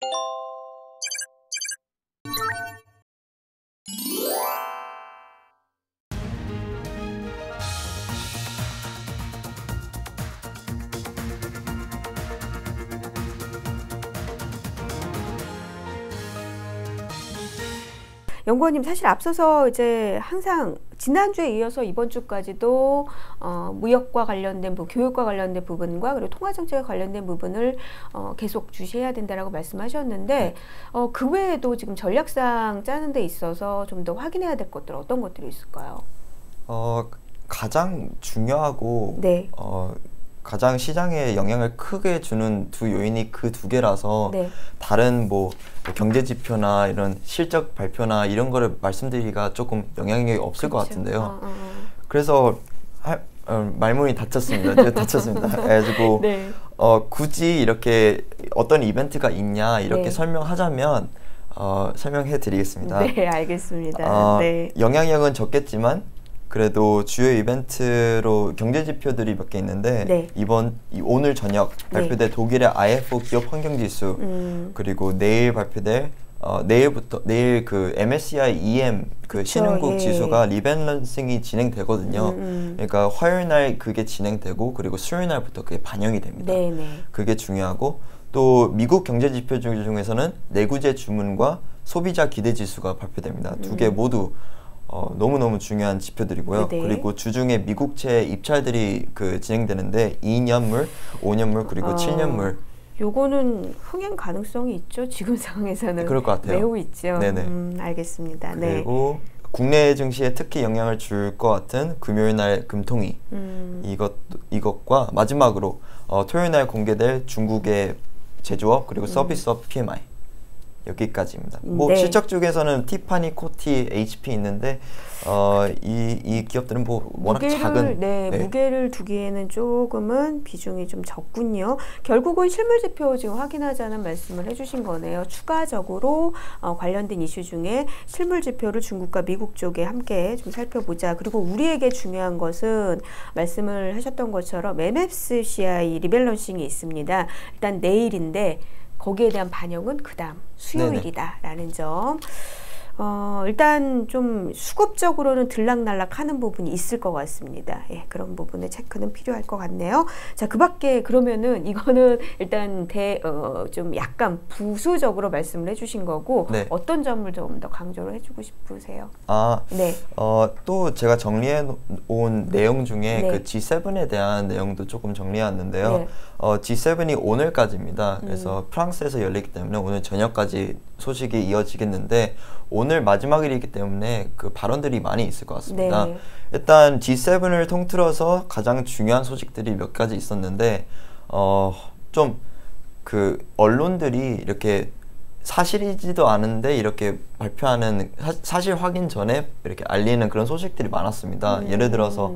연구원님, 사실 앞서서 이제 항상 지난주에 이어서 이번 주까지도 무역과 관련된 교육과 관련된 부분과 그리고 통화정책에 관련된 부분을 계속 주시해야 된다라고 말씀하셨는데 그 외에도 지금 전략상 짜는 데 있어서 좀 더 확인해야 될 것들 어떤 것들이 있을까요? 가장 중요하고 네. 가장 시장에 영향을 크게 주는 두 요인이 그 두 개라서 네. 다른 뭐 경제 지표나 이런 실적 발표나 이런 거를 말씀드리기가 조금 영향이 없을 것 같은데요. 그래서 말문이 닫혔습니다. 다쳤습니다. 그래가지고 네. 굳이 이렇게 어떤 이벤트가 있냐 이렇게 네. 설명하자면 설명해 드리겠습니다. 네, 알겠습니다. 네. 영향력은 적겠지만 그래도 주요 이벤트로 경제 지표들이 몇 개 있는데 네. 오늘 저녁 발표될 네. 독일의 IFO 기업 환경 지수 그리고 내일 발표될 내일 그 MSCI EM 그 신흥국 예. 지수가 리밸런싱이 진행되거든요. 그러니까 화요일 날 그게 진행되고 그리고 수요일 날부터 그게 반영이 됩니다. 네네. 그게 중요하고 또 미국 경제 지표 중에서는 내구재 주문과 소비자 기대 지수가 발표됩니다. 두 개 모두 너무너무 중요한 지표들이고요. 네네. 그리고 주중에 미국채 입찰들이 진행되는데 2년물, 5년물 그리고 7년물 요거는 흥행 가능성이 있죠? 지금 상황에서는 그럴 것 같아요. 매우 있죠. 네네. 알겠습니다. 그리고 국내 증시에 특히 영향을 줄 것 같은 금요일 날 금통위 이것과 마지막으로 토요일 날 공개될 중국의 제조업 그리고 서비스업 PMI 여기까지입니다. 뭐 네. 실적 쪽에서는 티파니, 코티, HP 있는데 이 기업들은 뭐 워낙 작은 무게를 두기에는 조금은 비중이 좀 적군요. 결국은 실물 지표 지금 확인하자는 말씀을 해주신 거네요. 추가적으로 관련된 이슈 중에 실물 지표를 중국과 미국 쪽에 함께 좀 살펴보자. 그리고 우리에게 중요한 것은 말씀을 하셨던 것처럼 MSCI 리밸런싱이 있습니다. 일단 내일인데 거기에 대한 반영은 그 다음 수요일이다라는 점. 일단 좀 수급적으로는 들락날락 하는 부분이 있을 것 같습니다. 예, 그런 부분의 체크는 필요할 것 같네요. 자, 그 밖에 그러면은 이거는 일단 좀 약간 부수적으로 말씀을 해주신 거고 네. 어떤 점을 좀 더 강조를 해주고 싶으세요? 네. 또 제가 정리해 온 내용 중에 네. 그 G7에 대한 내용도 조금 정리해 왔는데요. 네. G7이 오늘까지입니다. 그래서 프랑스에서 열리기 때문에 오늘 저녁까지 소식이 이어지겠는데 오늘 마지막일이기 때문에 그 발언들이 많이 있을 것 같습니다. 네. 일단 G7을 통틀어서 가장 중요한 소식들이 몇 가지 있었는데 좀 그 언론들이 이렇게 사실이지도 않은데 이렇게 발표하는 사실 확인 전에 이렇게 알리는 그런 소식들이 많았습니다. 예를 들어서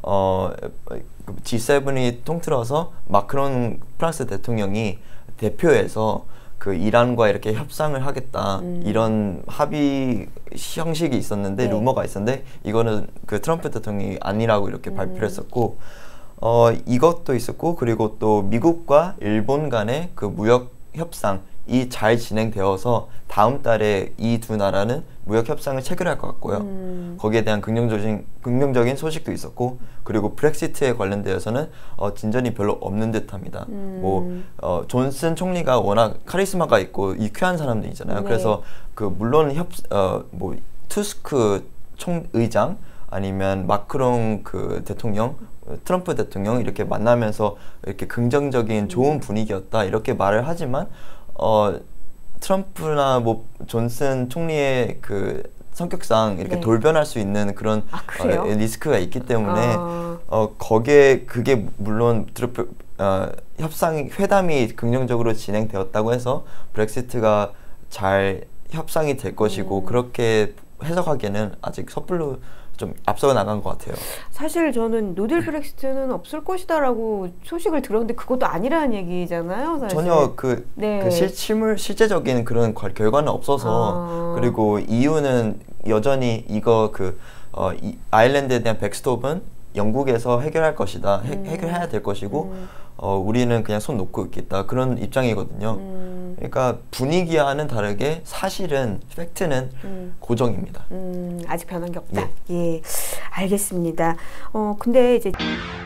G7이 통틀어서 마크롱 프랑스 대통령이 대표해서 그 이란과 이렇게 협상을 하겠다 이런 합의 형식이 있었는데 네. 루머가 있었는데 이거는 그 트럼프 대통령이 아니라고 이렇게 발표를 했었고 이것도 있었고 그리고 또 미국과 일본 간의 그 무역 협상이 잘 진행되어서 다음 달에 이 두 나라는 무역 협상을 체결할 것 같고요. 거기에 대한 긍정적인 소식도 있었고 그리고 브렉시트에 관련되어서는 진전이 별로 없는 듯합니다. 존슨 총리가 워낙 카리스마가 있고 유쾌한 사람들이잖아요. 네. 그래서 그 물론 투스크 총의장 아니면 마크롱 그 대통령, 트럼프 대통령 이렇게 만나면서 이렇게 긍정적인 좋은 분위기였다 이렇게 말을 하지만 트럼프나 뭐 존슨 총리의 그 성격상 이렇게 네. 돌변할 수 있는 그런 리스크가 있기 때문에 거기에 그게 물론 회담이 긍정적으로 진행되었다고 해서 브렉시트가 잘 협상이 될 것이고 그렇게 해석하기에는 아직 섣불로 좀 앞서 나간 것 같아요. 사실 저는 노딜 브렉시트는 없을 것이다라고 소식을 들었는데 그것도 아니라는 얘기잖아요. 사실. 전혀 네. 실제적인 그런 결과는 없어서 그리고 EU는 여전히 이거 아일랜드에 대한 백스톱은 영국에서 해결할 것이다. 해결해야 될 것이고 우리는 그냥 손 놓고 있겠다. 그런 입장이거든요. 그러니까 분위기와는 다르게 사실은 팩트는 고정입니다. 아직 변한 게 없다. 예, 알겠습니다. 근데 이제